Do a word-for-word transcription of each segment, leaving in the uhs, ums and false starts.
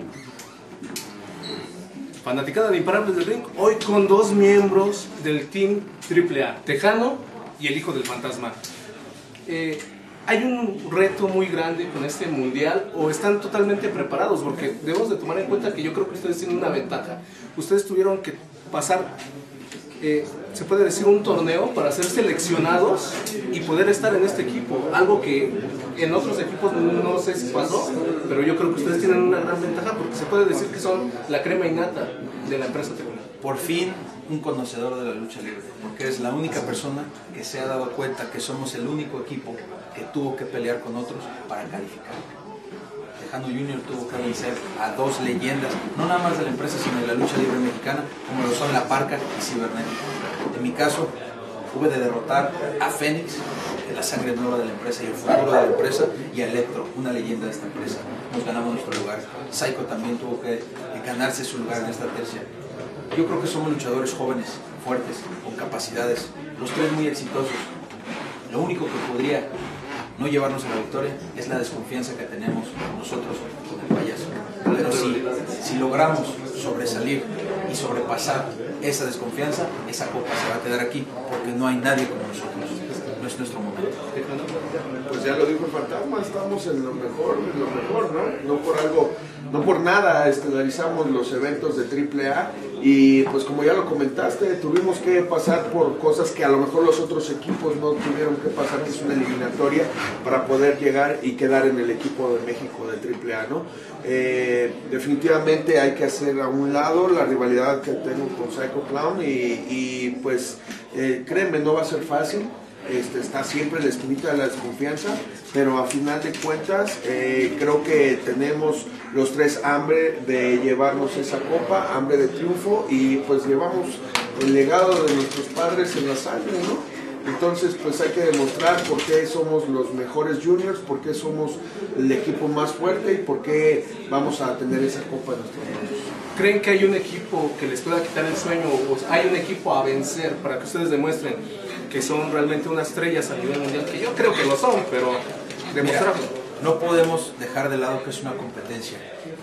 Fanaticada de Imparables del Ring, hoy con dos miembros del Team triple A, Tejano y el Hijo del Fantasma. Eh, ¿Hay un reto muy grande con este mundial o están totalmente preparados? Porque debemos de tomar en cuenta que yo creo que ustedes tienen una ventaja. Ustedes tuvieron que pasar, eh, se puede decir, un torneo para ser seleccionados y poder estar en este equipo. Algo que en otros equipos no sé si pasó, pero yo creo que ustedes tienen una gran ventaja porque se puede decir que son la crema innata de la empresa Tejano. Por fin un conocedor de la lucha libre, porque es la única persona que se ha dado cuenta que somos el único equipo que tuvo que pelear con otros para calificar. Tejano Junior tuvo que vencer a dos leyendas, no nada más de la empresa, sino de la lucha libre mexicana, como lo son La Parca y Cibernética. En mi caso, tuve de derrotar a Fénix, de la sangre nueva de la empresa y el futuro de la empresa, y a Electro, una leyenda de esta empresa. Nos ganamos nuestro lugar. Psycho también tuvo que ganarse su lugar en esta tercia. Yo creo que somos luchadores jóvenes, fuertes, con capacidades, los tres muy exitosos. Lo único que podría no llevarnos a la victoria es la desconfianza que tenemos nosotros con el payaso. Pero si, si logramos sobresalir y sobrepasar esa desconfianza, esa copa se va a quedar aquí, porque no hay nadie como nosotros. No es nuestro momento. Pues ya lo dijo el fantasma, estamos en lo mejor, en lo mejor, ¿no? No por algo, no por nada estelarizamos los eventos de triple A y pues como ya lo comentaste, tuvimos que pasar por cosas que a lo mejor los otros equipos no tuvieron que pasar, que es una eliminatoria para poder llegar y quedar en el equipo de México de triple A, ¿no? Eh, definitivamente hay que hacer a un lado la rivalidad que tengo con Psycho Clown y, y pues eh, créeme, no va a ser fácil. Este, está siempre la espinita de la desconfianza, pero a final de cuentas eh, creo que tenemos los tres hambre de llevarnos esa copa, hambre de triunfo, y pues llevamos el legado de nuestros padres en la sangre, ¿no? Entonces pues hay que demostrar por qué somos los mejores juniors, por qué somos el equipo más fuerte y por qué vamos a tener esa copa en nuestros manos. ¿Creen que hay un equipo que les pueda quitar el sueño o hay un equipo a vencer para que ustedes demuestren que son realmente unas estrellas a nivel mundial? Que yo creo que lo son, pero demostrarlo. No podemos dejar de lado que es una competencia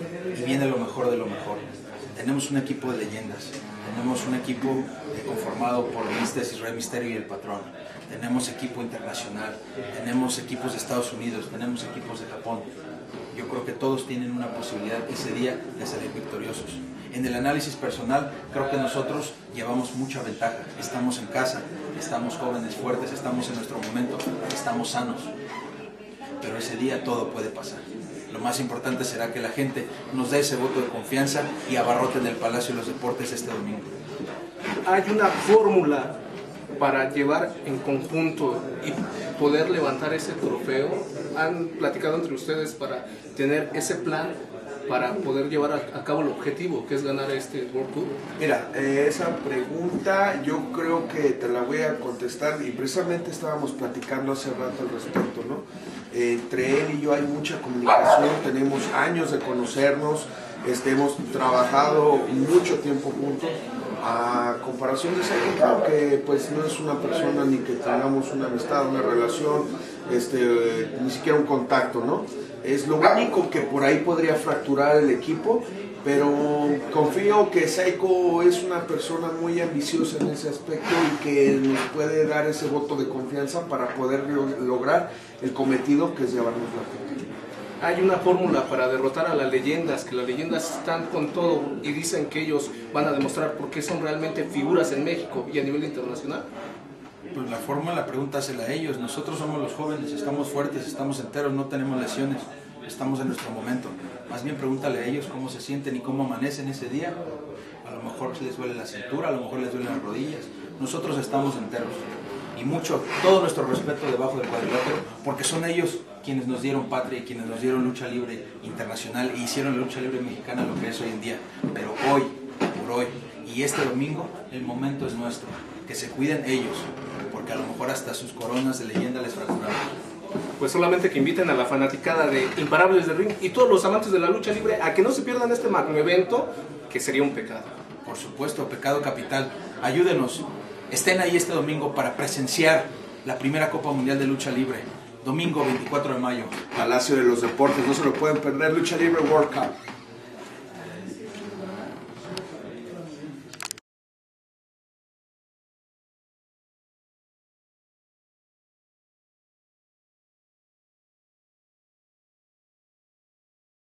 y viene lo mejor de lo mejor. Tenemos un equipo de leyendas, tenemos un equipo conformado por Mister Rey Misterio y el Patrón, tenemos equipo internacional, tenemos equipos de Estados Unidos, tenemos equipos de Japón. Yo creo que todos tienen una posibilidad ese día de salir victoriosos. En el análisis personal, creo que nosotros llevamos mucha ventaja. Estamos en casa, estamos jóvenes, fuertes, estamos en nuestro momento, estamos sanos. Pero ese día todo puede pasar. Lo más importante será que la gente nos dé ese voto de confianza y abarroten el Palacio de los Deportes este domingo. Hay una fórmula para llevar en conjunto y poder levantar ese trofeo. ¿Han platicado entre ustedes para tener ese plan para poder llevar a, a cabo el objetivo, que es ganar este World Tour? Mira, eh, esa pregunta yo creo que te la voy a contestar y precisamente estábamos platicando hace rato al respecto, ¿no? Eh, entre él y yo hay mucha comunicación, tenemos años de conocernos, este, hemos trabajado mucho tiempo juntos. A comparación de Psycho Clown, que pues no es una persona ni que tengamos una amistad, una relación, este, eh, ni siquiera un contacto, ¿no? Es lo único que por ahí podría fracturar el equipo, pero confío que Psycho es una persona muy ambiciosa en ese aspecto y que nos puede dar ese voto de confianza para poder lograr el cometido, que es llevarnos la copa. Hay una fórmula para derrotar a las leyendas, que las leyendas están con todo y dicen que ellos van a demostrar por qué son realmente figuras en México y a nivel internacional. Pues la fórmula, pregúntasela a ellos. Nosotros somos los jóvenes, estamos fuertes, estamos enteros, no tenemos lesiones, estamos en nuestro momento. Más bien pregúntale a ellos cómo se sienten y cómo amanecen ese día. A lo mejor les duele la cintura, a lo mejor les duelen las rodillas. Nosotros estamos enteros. Y mucho, todo nuestro respeto debajo del cuadrilátero, porque son ellos quienes nos dieron patria y quienes nos dieron lucha libre internacional e hicieron la lucha libre mexicana lo que es hoy en día. Pero hoy, por hoy, y este domingo, el momento es nuestro. Que se cuiden ellos, porque a lo mejor hasta sus coronas de leyenda les fracturaron. Pues solamente que inviten a la fanaticada de Imparables del Ring y todos los amantes de la lucha libre a que no se pierdan este magno evento, que sería un pecado. Por supuesto, pecado capital. Ayúdenos. Estén ahí este domingo para presenciar la primera Copa Mundial de Lucha Libre. Domingo veinticuatro de mayo. Palacio de los Deportes, no se lo pueden perder. Lucha Libre World Cup.